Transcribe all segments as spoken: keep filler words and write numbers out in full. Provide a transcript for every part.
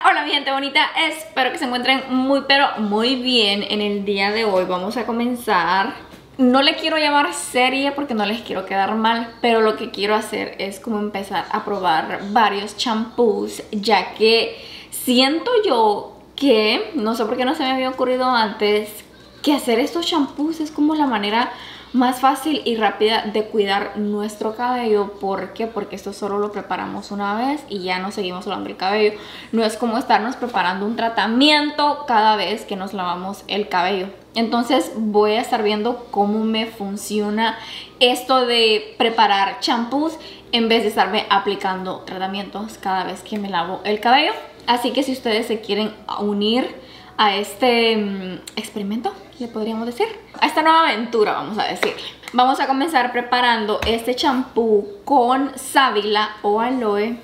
Hola mi gente bonita, espero que se encuentren muy pero muy bien. En el día de hoy vamos a comenzar. No le quiero llamar serie porque no les quiero quedar mal, pero lo que quiero hacer es como empezar a probar varios champús, ya que siento yo que, no sé por qué no se me había ocurrido antes, que hacer estos champús es como la manera más fácil y rápida de cuidar nuestro cabello. ¿Por qué? Porque esto solo lo preparamos una vez y ya no seguimos lavando el cabello. No es como estarnos preparando un tratamiento cada vez que nos lavamos el cabello. Entonces voy a estar viendo cómo me funciona esto de preparar champús en vez de estarme aplicando tratamientos cada vez que me lavo el cabello. Así que si ustedes se quieren unir a este um, experimento, le podríamos decir, a esta nueva aventura, vamos a decirle, vamos a comenzar preparando este champú con sábila o aloe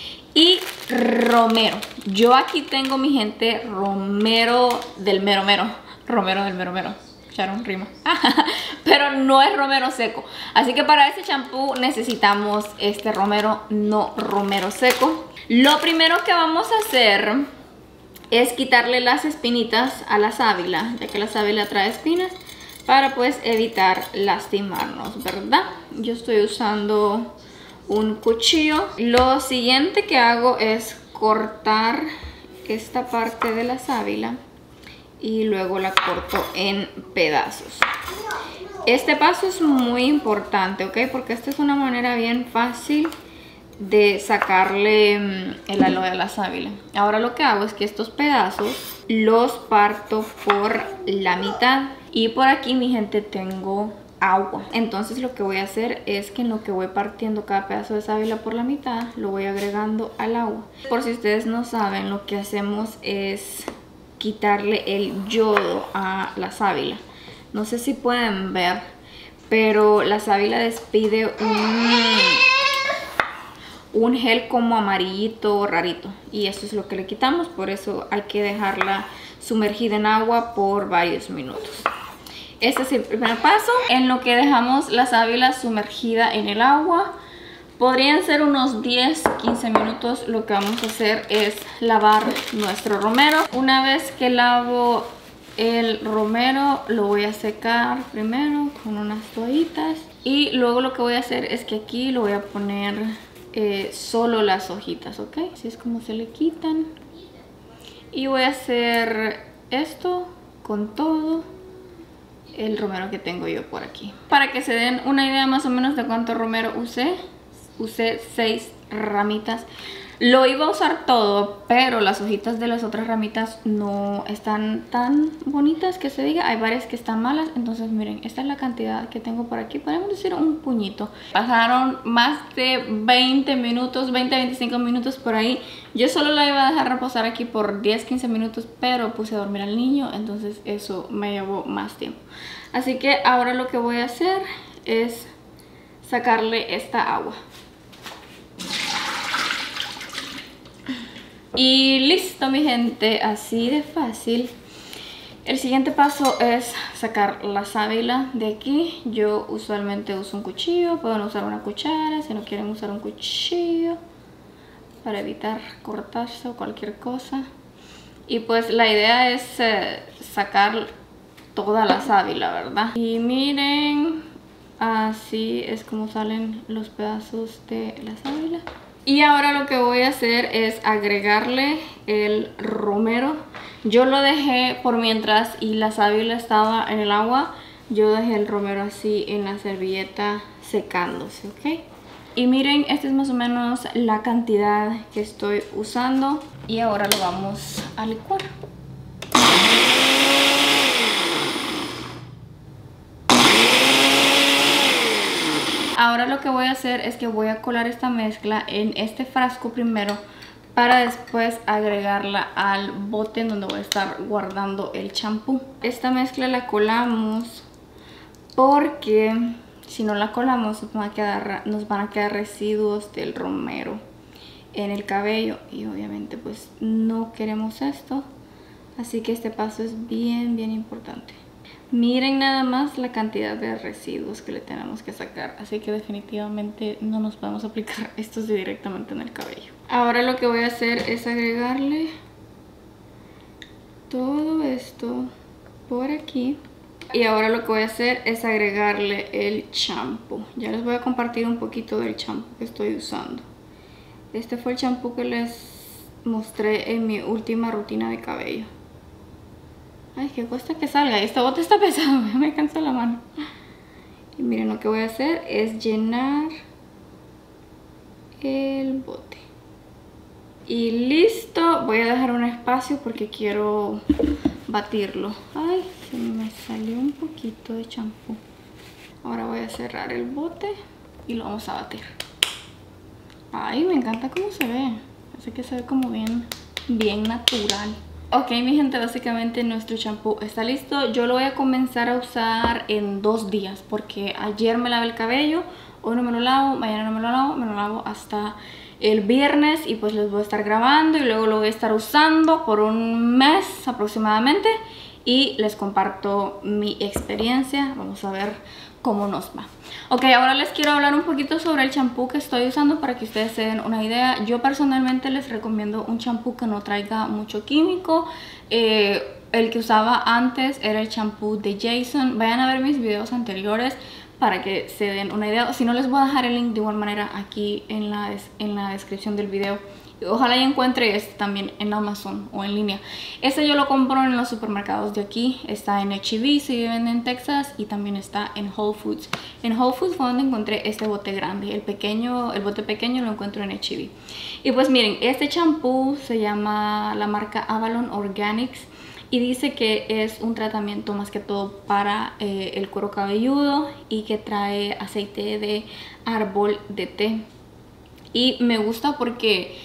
y romero. Yo aquí tengo, mi gente, romero del mero mero, romero del mero mero, echaron rima, pero no es romero seco. Así que para este champú necesitamos este romero, no romero seco. Lo primero que vamos a hacer es quitarle las espinitas a la sábila, ya que la sábila trae espinas, para pues evitar lastimarnos, ¿verdad? Yo estoy usando un cuchillo. Lo siguiente que hago es cortar esta parte de la sábila y luego la corto en pedazos. Este paso es muy importante, ¿ok? Porque esta es una manera bien fácil de sacarle el aloe a la sábila. Ahora lo que hago es que estos pedazos los parto por la mitad. Y por aquí, mi gente, tengo agua. Entonces lo que voy a hacer es que en lo que voy partiendo cada pedazo de sábila por la mitad, lo voy agregando al agua. Por si ustedes no saben, lo que hacemos es quitarle el yodo a la sábila. No sé si pueden ver, pero la sábila despide un... un gel como amarillito rarito, y eso es lo que le quitamos. Por eso hay que dejarla sumergida en agua por varios minutos. Este es el primer paso. En lo que dejamos la sábila sumergida en el agua, podrían ser unos diez a quince minutos. Lo que vamos a hacer es lavar nuestro romero. Una vez que lavo el romero, lo voy a secar primero con unas toallitas, y luego lo que voy a hacer es que aquí lo voy a poner Eh, solo las hojitas, ¿ok? Así es como se le quitan. Y voy a hacer esto con todo el romero que tengo yo por aquí. Para que se den una idea más o menos de cuánto romero usé, usé seis ramitas. Lo iba a usar todo, pero las hojitas de las otras ramitas no están tan bonitas que se diga. Hay varias que están malas. Entonces miren, esta es la cantidad que tengo por aquí. Podemos decir un puñito. Pasaron más de veinte minutos, veinte a veinticinco minutos por ahí. Yo solo la iba a dejar reposar aquí por diez a quince minutos, pero puse a dormir al niño, entonces eso me llevó más tiempo. Así que ahora lo que voy a hacer es sacarle esta agua. Y listo, mi gente, así de fácil. El siguiente paso es sacar la sábila de aquí. Yo usualmente uso un cuchillo, pueden usar una cuchara si no quieren usar un cuchillo, para evitar cortarse o cualquier cosa. Y pues la idea es eh, sacar toda la sábila, ¿verdad? Y miren, así es como salen los pedazos de la sábila. Y ahora lo que voy a hacer es agregarle el romero. Yo lo dejé por mientras y la sábila estaba en el agua. Yo dejé el romero así en la servilleta secándose, ¿ok? Y miren, esta es más o menos la cantidad que estoy usando. Y ahora lo vamos a licuar. Ahora lo que voy a hacer es que voy a colar esta mezcla en este frasco primero, para después agregarla al bote en donde voy a estar guardando el champú. Esta mezcla la colamos porque si no la colamos nos van a quedar, nos van a quedar residuos del romero en el cabello, y obviamente pues no queremos esto. Así que este paso es bien bien importante. Miren nada más la cantidad de residuos que le tenemos que sacar. Así que definitivamente no nos podemos aplicar estos directamente en el cabello. Ahora lo que voy a hacer es agregarle esto por aquí. Y ahora lo que voy a hacer es agregarle el champú. Ya les voy a compartir un poquito del champú que estoy usando. Este fue el champú que les mostré en mi última rutina de cabello. Ay, que cuesta que salga. Esta bota está pesada, me cansa la mano. Y miren, lo que voy a hacer es llenar el bote. Y listo. Voy a dejar un espacio porque quiero batirlo. Ay, se me salió un poquito de champú. Ahora voy a cerrar el bote y lo vamos a batir. Ay, me encanta cómo se ve. Parece que se ve como bien, bien natural. Ok, mi gente, básicamente nuestro champú está listo. Yo lo voy a comenzar a usar en dos días porque ayer me lavé el cabello, hoy no me lo lavo, mañana no me lo lavo, me lo lavo hasta el viernes y pues les voy a estar grabando y luego lo voy a estar usando por un mes aproximadamente y les comparto mi experiencia. Vamos a ver cómo nos va. Ok, ahora les quiero hablar un poquito sobre el champú que estoy usando para que ustedes se den una idea. Yo personalmente les recomiendo un champú que no traiga mucho químico. Eh, el que usaba antes era el champú de Jason. Vayan a ver mis videos anteriores para que se den una idea. Si no, les voy a dejar el link de igual manera aquí en la, en la descripción del video. Ojalá y encuentre este también en Amazon o en línea. Este yo lo compro en los supermercados de aquí. Está en H E B si viven en Texas, y también está en Whole Foods. En Whole Foods fue donde encontré este bote grande. El pequeño, el bote pequeño lo encuentro en H E B. Y pues miren, este champú se llama la marca Avalon Organics y dice que es un tratamiento más que todo para eh, el cuero cabelludo y que trae aceite de árbol de té. Y me gusta porque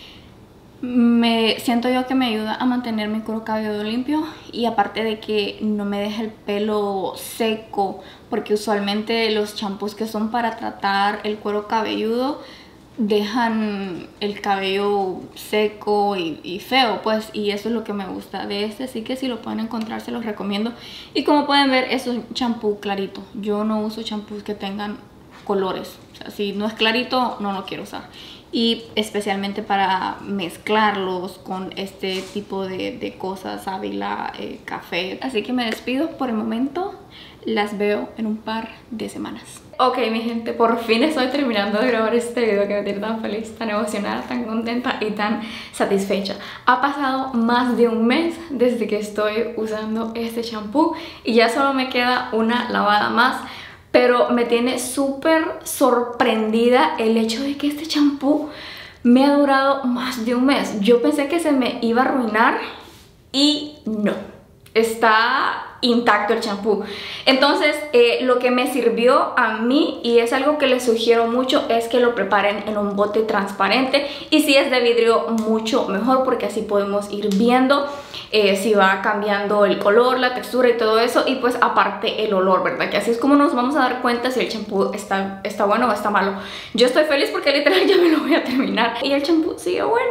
me siento yo que me ayuda a mantener mi cuero cabelludo limpio, y aparte de que no me deja el pelo seco, porque usualmente los champús que son para tratar el cuero cabelludo dejan el cabello seco y, y feo, pues, y eso es lo que me gusta de este. Así que si lo pueden encontrar, se los recomiendo. Y como pueden ver, es un champú clarito. Yo no uso champús que tengan colores. O sea, si no es clarito, no lo quiero usar. Y especialmente para mezclarlos con este tipo de, de cosas, sábila, eh, café. Así que me despido por el momento. Las veo en un par de semanas. Ok, mi gente, por fin estoy terminando de grabar este video que me tiene tan feliz, tan emocionada, tan contenta y tan satisfecha. Ha pasado más de un mes desde que estoy usando este champú y ya solo me queda una lavada más. Pero me tiene súper sorprendida el hecho de que este champú me ha durado más de un mes. Yo pensé que se me iba a arruinar y no. Está intacto el champú. Entonces eh, lo que me sirvió a mí, y es algo que les sugiero mucho, es que lo preparen en un bote transparente, y si es de vidrio mucho mejor, porque así podemos ir viendo eh, si va cambiando el color, la textura y todo eso, y pues aparte el olor, ¿verdad? Que así es como nos vamos a dar cuenta si el champú está, está bueno o está malo. Yo estoy feliz porque literal ya me lo voy a terminar y el champú sigue bueno.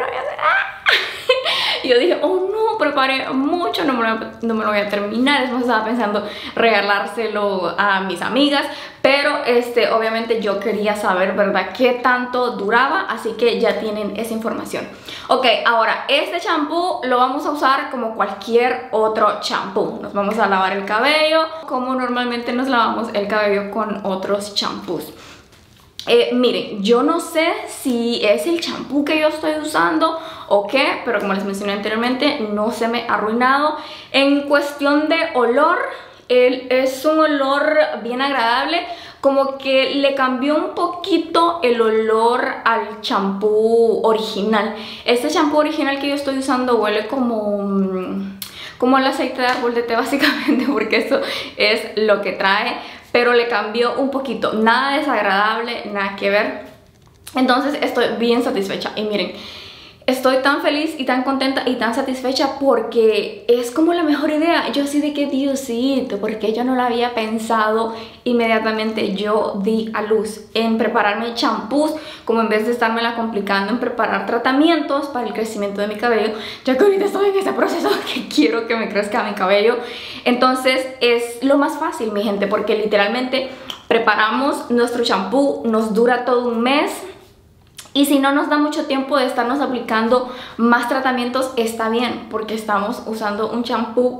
Y yo dije, oh no, preparé mucho, no me, lo, no me lo voy a terminar. Es más, estaba pensando regalárselo a mis amigas, pero este, obviamente yo quería saber, ¿verdad?, qué tanto duraba, así que ya tienen esa información. Ok, ahora, este champú lo vamos a usar como cualquier otro champú. Nos vamos a lavar el cabello como normalmente nos lavamos el cabello con otros champús. Eh, miren, yo no sé si es el champú que yo estoy usando o qué, pero como les mencioné anteriormente, no se me ha arruinado. En cuestión de olor, él es un olor bien agradable, como que le cambió un poquito el olor al champú original. Este champú original que yo estoy usando huele como, como el aceite de árbol de té, básicamente, porque eso es lo que trae. Pero le cambió un poquito, nada desagradable, nada que ver. Entonces estoy bien satisfecha. Y miren, estoy tan feliz y tan contenta y tan satisfecha porque es como la mejor idea. Yo así de que Diosito, porque yo no lo había pensado. Inmediatamente yo di a luz en prepararme champús, como en vez de estármela complicando en preparar tratamientos para el crecimiento de mi cabello, ya que ahorita estoy en ese proceso que quiero que me crezca mi cabello. Entonces es lo más fácil, mi gente, porque literalmente preparamos nuestro champú, nos dura todo un mes. Y si no nos da mucho tiempo de estarnos aplicando más tratamientos, está bien, porque estamos usando un champú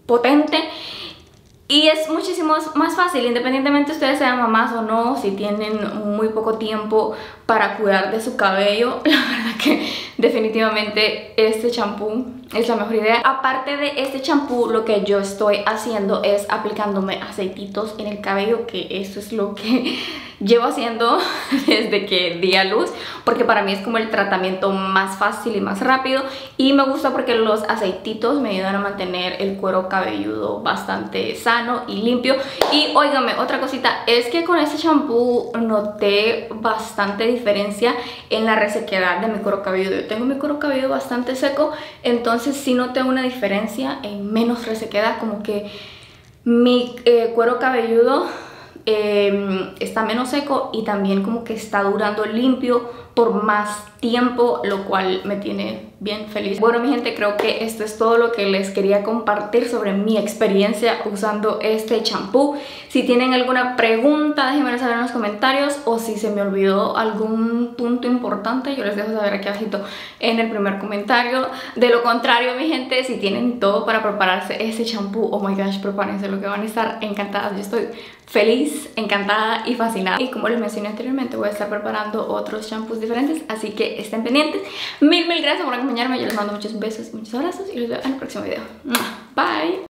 potente. Y es muchísimo más fácil, independientemente ustedes sean mamás o no, si tienen muy poco tiempo para cuidar de su cabello. La verdad que definitivamente este champú es la mejor idea. Aparte de este champú, lo que yo estoy haciendo es aplicándome aceititos en el cabello, que eso es lo que llevo haciendo desde que di a luz, porque para mí es como el tratamiento más fácil y más rápido, y me gusta porque los aceititos me ayudan a mantener el cuero cabelludo bastante sano y limpio. Y óigame, otra cosita es que con este champú noté bastante diferencia en la resequedad de mi cuero cabelludo. Yo tengo mi cuero cabelludo bastante seco, entonces sí noté una diferencia en menos resequedad, como que mi eh, cuero cabelludo eh, está menos seco y también como que está durando limpio por más tiempo, lo cual me tiene bien feliz. Bueno, mi gente, creo que esto es todo lo que les quería compartir sobre mi experiencia usando este champú. Si tienen alguna pregunta, déjenmelo saber en los comentarios, o si se me olvidó algún punto importante, yo les dejo saber aquí abajito en el primer comentario. De lo contrario, mi gente, si tienen todo para prepararse este champú, oh my gosh, prepárense, lo que van a estar encantadas. Yo estoy feliz, encantada y fascinada. Y como les mencioné anteriormente, voy a estar preparando otros champús diferentes, así que estén pendientes. Mil, mil gracias por acompañarme. Yo les mando muchos besos y muchos abrazos y los veo en el próximo video. Bye.